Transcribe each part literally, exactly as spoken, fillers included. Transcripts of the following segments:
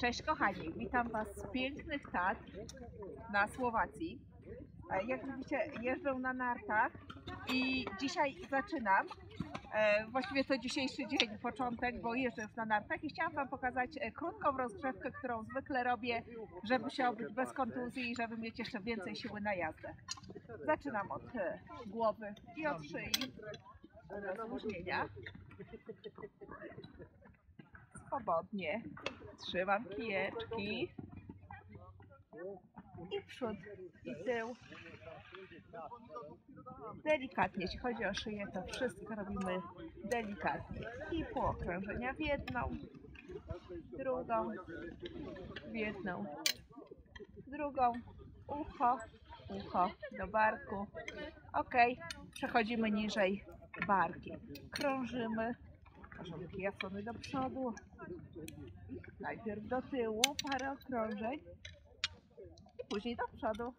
Cześć kochani, witam Was z pięknych Tatr na Słowacji. Jak widzicie, jeżdżę na nartach i dzisiaj zaczynam. Właściwie to dzisiejszy dzień, początek, bo jeżdżę już na nartach i chciałam Wam pokazać krótką rozgrzewkę, którą zwykle robię, żeby się obyć bez kontuzji i żeby mieć jeszcze więcej siły na jazdę. Zaczynam od głowy i od szyi, rozluźnienia. Swobodnie trzymam kijeczki i przód, i tył. Delikatnie, jeśli chodzi o szyję, to wszystko robimy delikatnie. I półokrążenia w jedną, drugą, w jedną, drugą, ucho, ucho do barku. Ok, przechodzimy niżej barkiem. Krążymy, żołnierz jasony do przodu, najpierw do tyłu, parę okrążeń i później do przodu.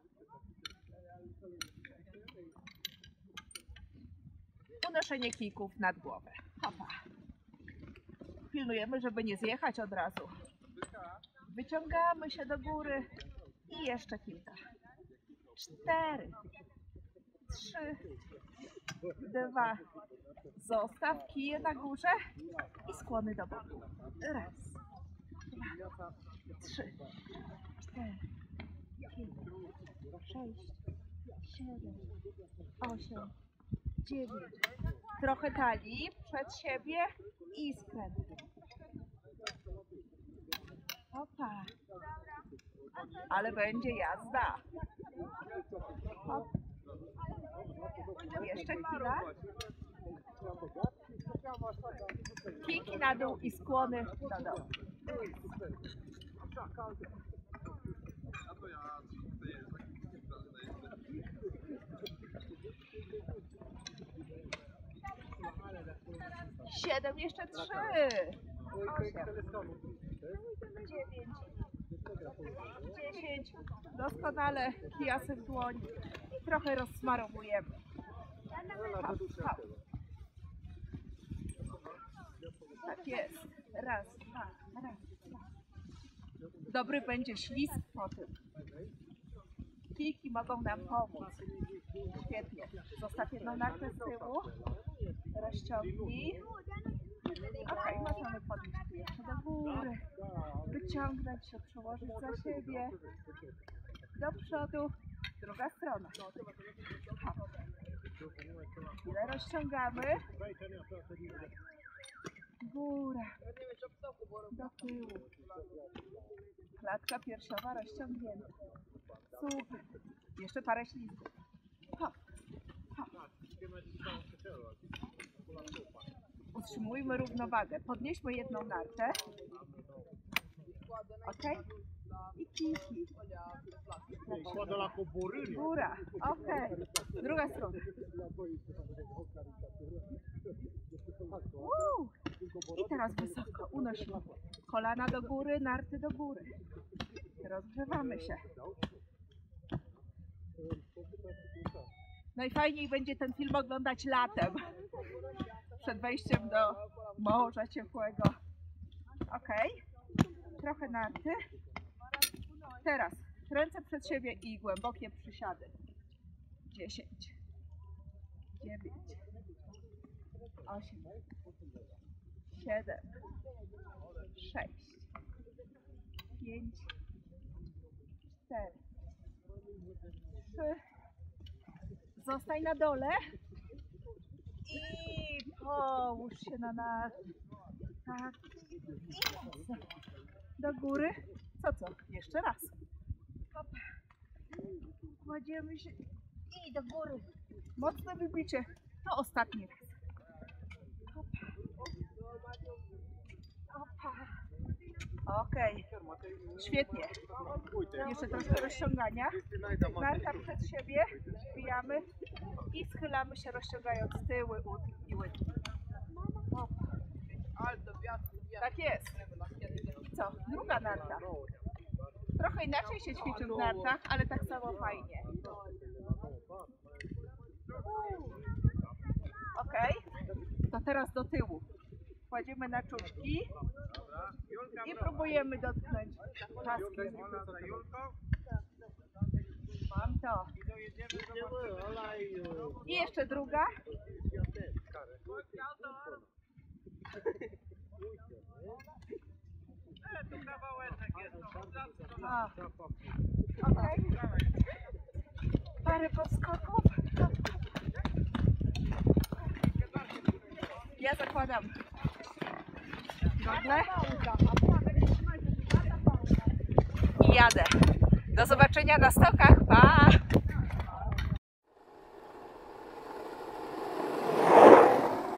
Unoszenie kijków nad głowę. Hopa. Pilnujemy, żeby nie zjechać od razu. Wyciągamy się do góry i jeszcze kilka. Cztery, trzy, dwa. Zostaw kije na górze i skłony do boku. Raz, dwa, trzy, cztery, pięć, sześć, siedem, osiem, dziewięć. Trochę talii przed siebie i skręt. Opa. Ale będzie jazda. Hop. Jeszcze chwila. Kijki na dół i skłony do dołu. Siedem, jeszcze trzy. Osiem. Dziewięć. Dziesięć. Doskonale kijasy w dłoń. I trochę rozsmarowujemy. Hop, hop. Tak jest. Raz, dwa, raz, dwa. Dobry będzie ślizg po tym. Kijki mogą nam pomóc. Świetnie. Zostaw jedną nartę z tyłu. Rozciągnij. Ok, możemy podnieść jeszcze do góry. Wyciągnąć się, przełożyć za siebie. Do przodu. Druga strona. Hop. Chwilę rozciągamy. Góra. Do tyłu. Klatka piersiowa rozciągnięta. Super. Jeszcze parę ślizgów. Hop. Hop. Utrzymujmy równowagę. Podnieśmy jedną nartę. Ok? I kijki. Góra. Ok. Druga strona. Uuu. I teraz wysoko. Unosimy. Kolana do góry, narty do góry. Rozgrzewamy się. Najfajniej będzie ten film oglądać latem. Przed wejściem do morza ciepłego. Ok. Trochę narty. Teraz ręce przed siebie i głębokie przysiady. Dziesięć. Dziewięć. Osiem. Siedem. Sześć. Pięć. Cztery. Trzy. Zostań na dole. I połóż się na nas. Tak. I mocno. Do góry. Co co? Jeszcze raz. Hop. Kładziemy się. I do góry. Mocne wybicie. To ostatni raz. Hop. Opa. Okej. Świetnie. Jeszcze troszkę rozciągania. Narta przed siebie. Wbijamy. I schylamy się, rozciągając tyły i łydki. Tak jest. Co? Druga narta. Trochę inaczej się ćwiczy w nartach, ale tak samo fajnie. Ok. To teraz do tyłu. kładziemy na czubki i próbujemy dotknąć paskiem. Mam to. I jeszcze druga. O. Okay. Parę podskoków. Ja zakładam gogle i jadę. Do zobaczenia na stokach. Pa!